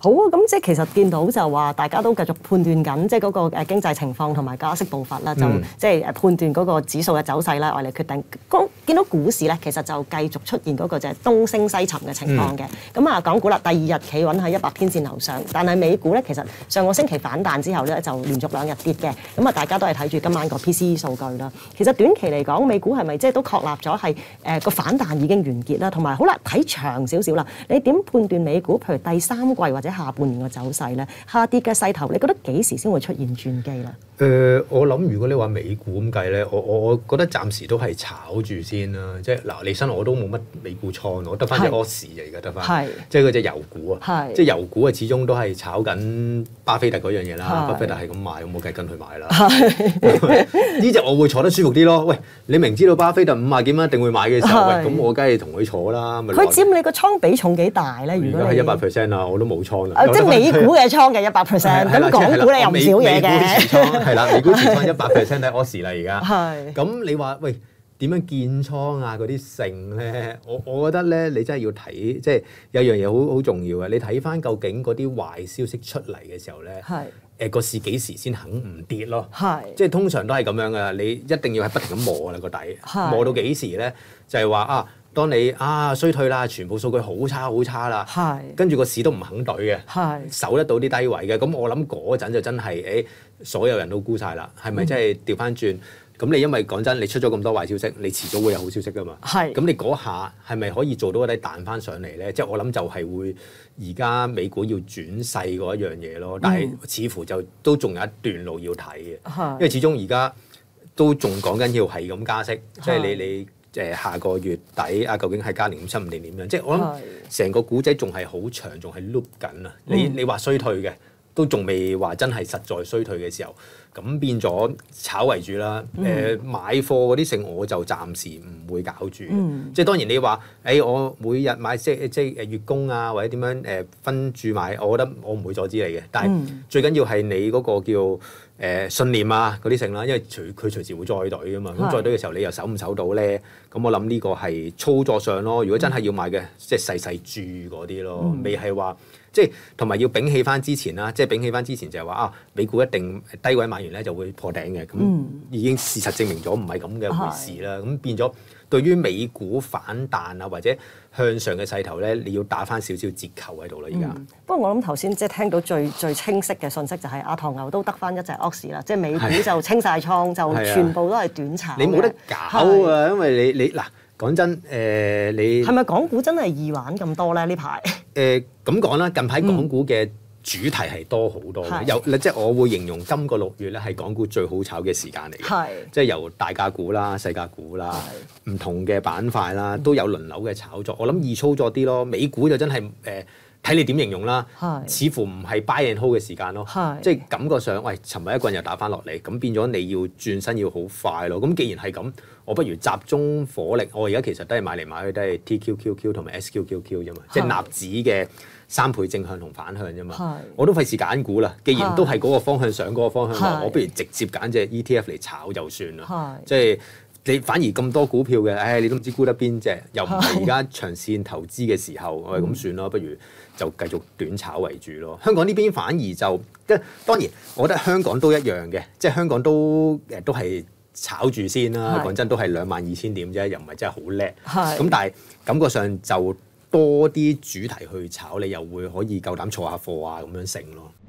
好啊，咁即係其實見到就話大家都繼續判斷緊，即係嗰個經濟情況同埋加息步伐啦，就即係判斷嗰個指數嘅走勢啦，我哋決定。見到股市咧，其實就繼續出現嗰個就係東升西沉嘅情況嘅。咁啊，港股啦，第二日企穩喺100天線樓上，但係美股咧，其實上個星期反彈之後咧，就連續2日跌嘅。咁啊，大家都係睇住今晚個 PCE 數據啦。其實短期嚟講，美股係咪即係都確立咗係個反彈已經完結啦？同埋好啦，睇長少少啦，你點判斷美股譬如第三季或者下半年嘅走勢咧？下跌嘅勢頭，你覺得幾時先會出現轉機咧？ 我諗如果你話美股咁計咧，我覺得暫時都係炒住先啦。即係嗱，利申我都冇乜美股倉，我得翻隻柯士嚟嘅，得翻，即係嗰隻油股啊。即係油股啊，始終都係炒緊巴菲特嗰樣嘢啦。巴菲特係咁買，我冇計跟佢買啦。呢隻我會坐得舒服啲咯。喂，你明知道巴菲特50幾蚊一定會買嘅時候，咁我梗係同佢坐啦。 佢佔你個倉比重幾大咧？如果係100%啦，我都冇倉啦。 即係美股嘅倉嘅100%，咁港股你又唔少嘢嘅。 係啦，美股持倉100%喺柯士啦，而家。咁你話喂點樣建倉啊？嗰啲性咧，我覺得咧，你真係要睇，即係有樣嘢好重要嘅。你睇翻究竟嗰啲壞消息出嚟嘅時候咧，個市幾時先肯唔跌咯？即係通常都係咁樣噶。你一定要係不停咁磨啦個底，磨到幾時咧？就係話啊，當你衰退啦，全部數據好差啦，跟住個市都唔肯對嘅，守得到啲低位嘅，咁我諗嗰陣就真係所有人都沽晒啦，係咪真係調翻轉？咁你因為講真，你出咗咁多壞消息，你遲早會有好消息噶嘛。咁你嗰下係咪可以做到嗰啲彈翻上嚟咧？即係我諗就係會而家美股要轉勢嗰一樣嘢咯。但係似乎就都仲有一段路要睇嘅，因為始終而家都仲講緊要係咁加息，即係你下個月底啊，究竟係加0.75定點樣？即係我諗成個股仔仲係好長，仲係 loop 緊啊！你話衰退嘅，都仲未話真係實在衰退嘅時候，咁變咗炒為主啦。買貨嗰啲性我就暫時唔會搞住。即係當然你話我每日買即係月供啊，或者點樣分住買，我覺得我唔會阻止你嘅。但係最緊要係你嗰個叫信念啊嗰啲性啦，因為佢隨時會再隊噶嘛。咁再隊嘅時候，你又守唔守到咧？咁我諗呢個係操作上咯。如果真係要買嘅，即係細注嗰啲咯，未係話。即係同埋要摒棄翻之前啦，即係摒棄翻之前就係話美股一定低位買完咧就會破頂嘅，咁已經事實證明咗唔係咁嘅回事啦。咁變咗對於美股反彈啊或者向上嘅勢頭咧，你要打翻少少折扣喺度啦。而家不過我諗頭先即係聽到最清晰嘅信息就係阿唐牛都得翻一隻柯士啦，即係美股就清晒倉，就全部都係短炒。 你冇得搞啊，因為你嗱。講真，你係咪港股真係易玩咁多咧？呢排咁講啦，近排港股嘅主題係多好多嘅，即係我會形容今個6月咧係港股最好炒嘅時間嚟嘅，即係由大價股啦、細價股啦、唔同嘅板塊啦，都有輪流嘅炒作。我諗易操作啲咯，美股就真係睇你點形容啦，似乎唔係 buy and hold 嘅時間咯，即係感覺上，喂，尋日一棍又打翻落嚟，咁變咗你要轉身要好快咯。咁既然係咁，我不如集中火力。我而家其實都係買嚟買去都係 TQQQ 同埋 SQQQ 啫嘛，即係納指嘅3倍正向同反向啫嘛。我都費事揀股啦，既然都係嗰個方向上嗰個方向落，我不如直接揀隻 ETF 嚟炒就算啦。即係你反而咁多股票嘅，你都唔知沽得邊隻，又唔係而家長線投資嘅時候，我係咁算咯，不如就繼續短炒為主咯。香港呢邊反而就當然，我覺得香港都一樣嘅，即係香港都係炒住先啦。講真，都係22000點啫，又唔係真係好叻。咁但係感覺上就多啲主題去炒，你又會可以夠膽坐下貨啊咁樣成咯。